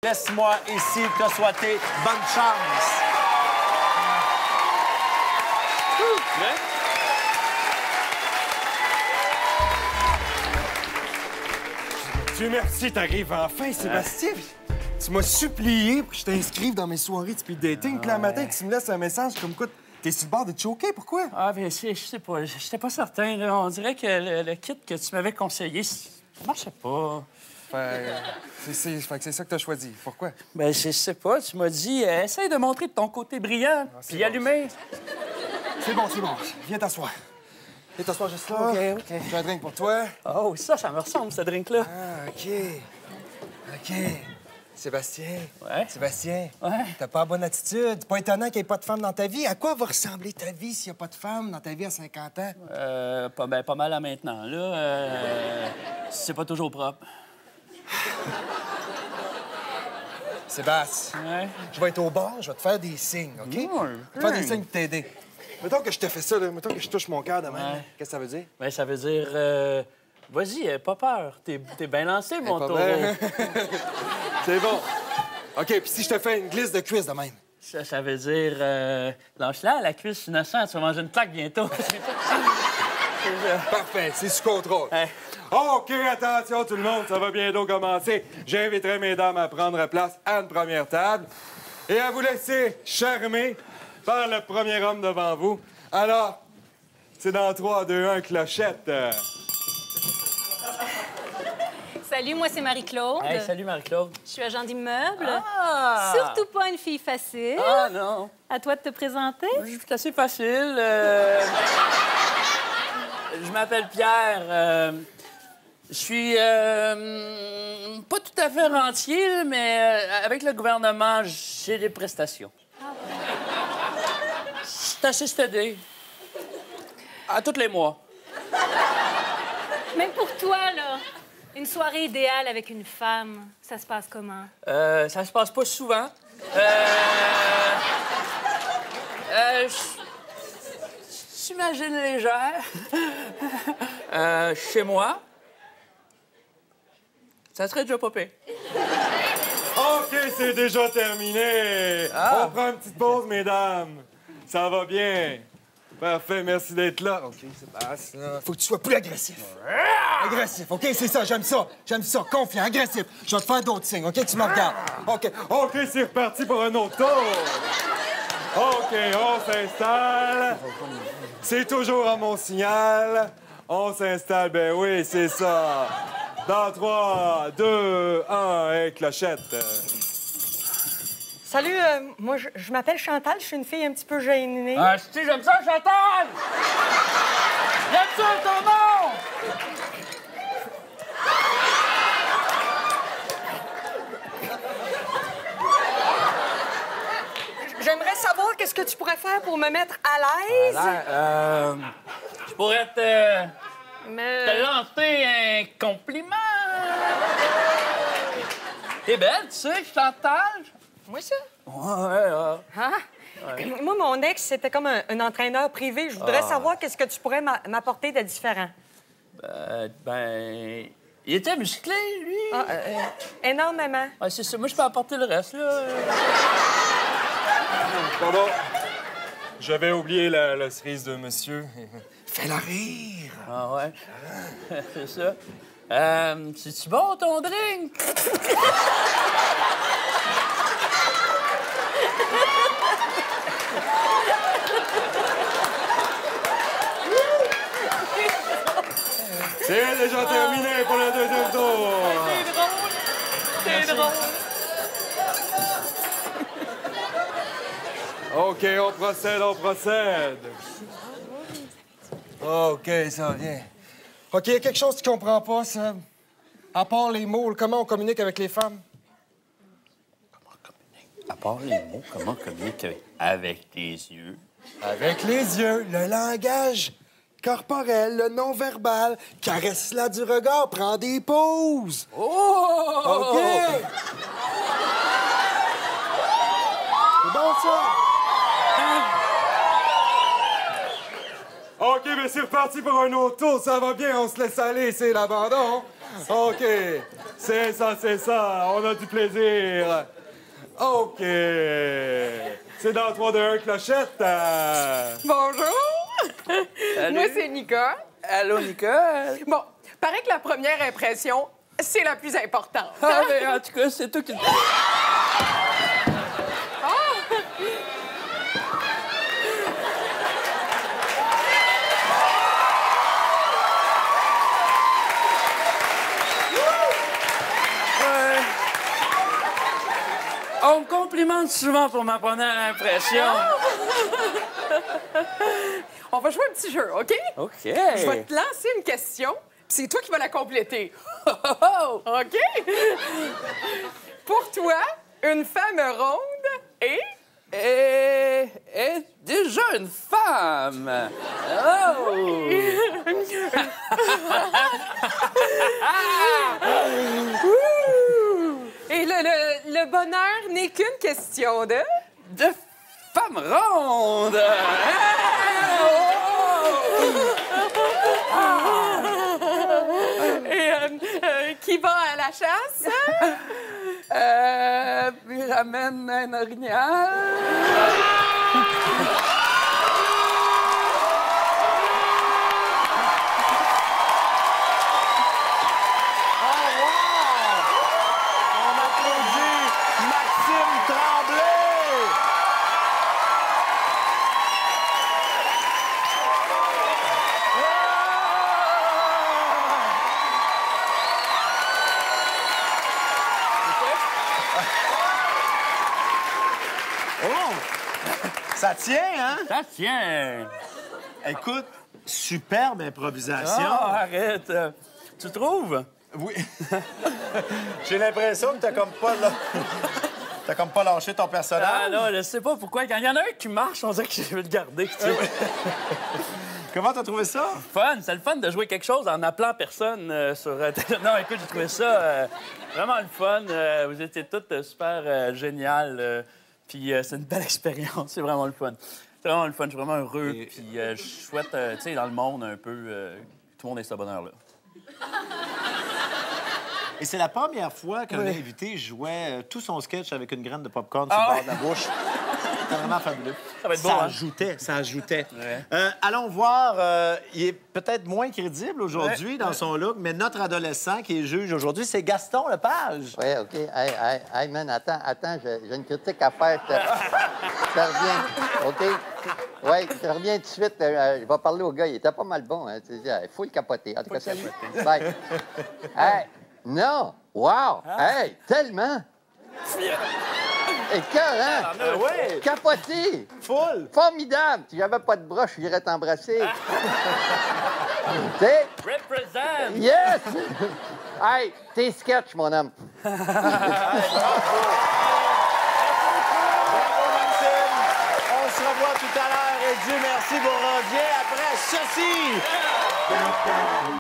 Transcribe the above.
Laisse-moi ici te souhaiter bonne chance. Dieu merci, t'arrives enfin, Sébastien. Tu m'as supplié pour que je t'inscrive dans mes soirées de speed dating. Puis là, le matin, tu me laisses un message comme quoi t'es sur le bord de te choquer. Pourquoi? Ah, bien, je sais pas. J'étais pas certain. Là. On dirait que le kit que tu m'avais conseillé, ça marchait pas. Fait que c'est ça que t'as choisi. Pourquoi? Ben, je sais pas. Tu m'as dit, essaye de montrer de ton côté brillant, puis allumer. C'est bon. Viens t'asseoir. Viens t'asseoir juste là. OK. J'ai un drink pour toi. Oh, ça me ressemble, ce drink-là. Ah, OK. Sébastien. Ouais? Sébastien. Ouais? T'as pas la bonne attitude. C'est pas étonnant qu'il n'y ait pas de femme dans ta vie. À quoi va ressembler ta vie s'il n'y a pas de femme dans ta vie à 50 ans? Pas mal à maintenant, là. C'est pas toujours propre. Sébastien, Ouais? je vais être au bar, je vais te faire des signes, OK? Ouais, Je vais te faire des signes pour t'aider. Mettons que je te fais ça, là. Mettons que je touche mon cœur de même. Ouais. Qu'est-ce que ça veut dire? Ben, ça veut dire... Vas-y, pas peur. T'es bien lancé, mon Pas taureau. bien. C'est bon. OK, puis si je te fais une glisse de cuisse de même? Ça veut dire... Lâche-la, la cuisse innocente. Tu vas manger une claque bientôt. C'est ça. Parfait, c'est sous contrôle. Ouais. OK, attention tout le monde, ça va bientôt commencer. J'inviterai mesdames à prendre place à une première table et à vous laisser charmer par le premier homme devant vous. Alors, c'est dans 3, 2, 1, clochette. Salut, moi, c'est Marie-Claude. Hey, salut, Marie-Claude. Je suis agent d'immeuble. Ah! Surtout pas une fille facile. Ah, non. À toi de te présenter. C'est assez facile. Je m'appelle Pierre. Je suis pas tout à fait rentier, mais avec le gouvernement, j'ai des prestations. C'est assez stédé. À tous les mois. Mais pour toi, là, une soirée idéale avec une femme, ça se passe comment? Ça se passe pas souvent. J'imagine légère. Chez moi. Ça serait déjà pas pire. OK, c'est déjà terminé. Ah. On prend une petite pause, mesdames. Ça va bien. Parfait, merci d'être là. OK, c'est passe. Faut que tu sois plus agressif. Agressif, OK, c'est ça, j'aime ça. J'aime ça, confiant, agressif. Je vais te faire d'autres signes, OK? Tu me regardes. OK, c'est reparti pour un autre tour. OK, on s'installe. C'est toujours à mon signal. On s'installe, ben oui, c'est ça. Dans 3, 2, 1, et clochette. Salut, moi, je m'appelle Chantal, je suis une fille un petit peu gênée. Ah, si, j'aime ça, Chantal! J'aime ça, ton nom! J'aimerais savoir qu'est-ce que tu pourrais faire pour me mettre à l'aise. Je pourrais te Mais... lancer un compliment. T'es belle, tu sais, Chantal? Moi, ça? Ouais. Hein? Moi, mon ex, c'était comme un entraîneur privé. Je voudrais savoir qu'est-ce que tu pourrais m'apporter de différent. Il était musclé, lui. Énormément. Ouais, c'est ça. Moi, je peux apporter le reste, là. Pardon. J'avais oublié la cerise de monsieur. Fais-la rire. Ah ouais. C'est ça. C'est-tu bon, ton drink? C'est déjà terminé pour le deuxième tour. C'est drôle. OK, on procède. OK, ça vient. OK, il y a quelque chose que tu comprends pas, Seb. À part les mots, comment on communique avec les femmes? À part les mots, comment on communique avec les yeux? Avec les yeux, le langage corporel, le non-verbal, caresse-la du regard, prends des pauses. Oh! OK! C'est bon, ça? OK, mais c'est reparti pour un autre tour. Ça va bien, on se laisse aller, c'est l'abandon. OK. C'est ça. On a du plaisir. OK. C'est dans 3, 2, 1, clochette. Bonjour! Salut. Moi, c'est Nika. Allô, Nicole? Bon, paraît que la première impression, c'est la plus importante. Ah, mais en tout cas, c'est toi qui... On me complimente souvent pour ma première impression. On va jouer un petit jeu, OK? OK. Je vais te lancer une question, puis c'est toi qui vas la compléter. OK? Pour toi, une femme ronde est... est déjà une femme. Oh! Et le bonheur n'est qu'une question de... De femme ronde. Et qui va à la chasse? Puis ramène un orignal. On applaudit Maxime Tremblay! Oh! Ça tient, hein? Ça tient. Écoute, superbe improvisation. Ah, arrête. Tu trouves? Oui. J'ai l'impression que t'as comme pas t'as comme pas lâché ton personnage. Ah non, je sais pas pourquoi. Quand il y en a un qui marche, on dirait que je veux le garder. Tu sais. Comment t'as trouvé ça? Fun, c'est le fun de jouer quelque chose en appelant personne sur... Non, écoute, j'ai trouvé ça vraiment le fun. Vous étiez toutes super géniales. Puis c'est une belle expérience. C'est vraiment le fun. C'est vraiment le fun. Je suis vraiment heureux. Puis je souhaite, tu sais, dans le monde un peu, tout le monde ait ce bonheur-là. Et c'est la première fois qu'un invité jouait tout son sketch avec une graine de popcorn sur le bord de la bouche. C'était vraiment fabuleux. Ça va être beau, hein? Ça ajoutait. Ouais. Allons voir, il est peut-être moins crédible aujourd'hui dans son look, mais notre adolescent qui est juge aujourd'hui, c'est Gaston Lepage. Oui, OK. Hey, man, attends, j'ai une critique à faire. Je te reviens, OK? Oui, je reviens tout de suite. Je vais parler au gars. Il était pas mal bon. Hein. Il faut le capoter. En tout cas, salut. Bye. Hey, non! Wow! Hey, tellement! Écœurant! Oui! Capoté! Full! Formidable! Si j'avais pas de broche, j'irais t'embrasser. Tu sais? Represent! Yes! Hey, t'es sketch, mon homme. Bravo, Maxime! On se revoit tout à l'heure et Dieu merci, vous revient après ceci!